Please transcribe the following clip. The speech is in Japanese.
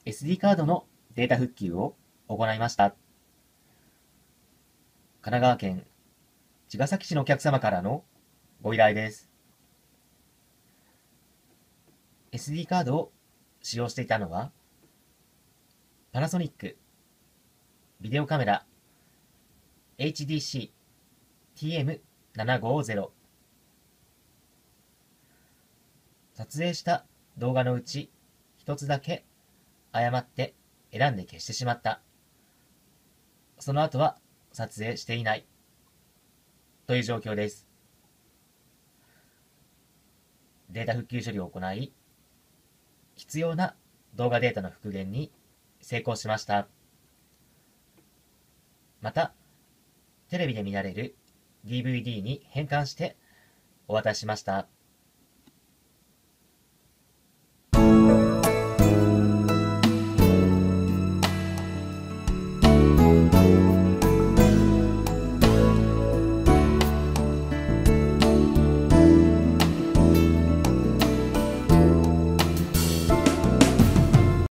SD カードのデータ復旧を行いました。神奈川県茅ヶ崎市のお客様からのご依頼です。SD カードを使用していたのは、パナソニックビデオカメラ HDC-TM750。撮影した動画のうち一つだけ誤って選んで消してしまった。その後は撮影していないという状況です。データ復旧処理を行い、必要な動画データの復元に成功しました。また、テレビで見られる DVD に変換してお渡ししました。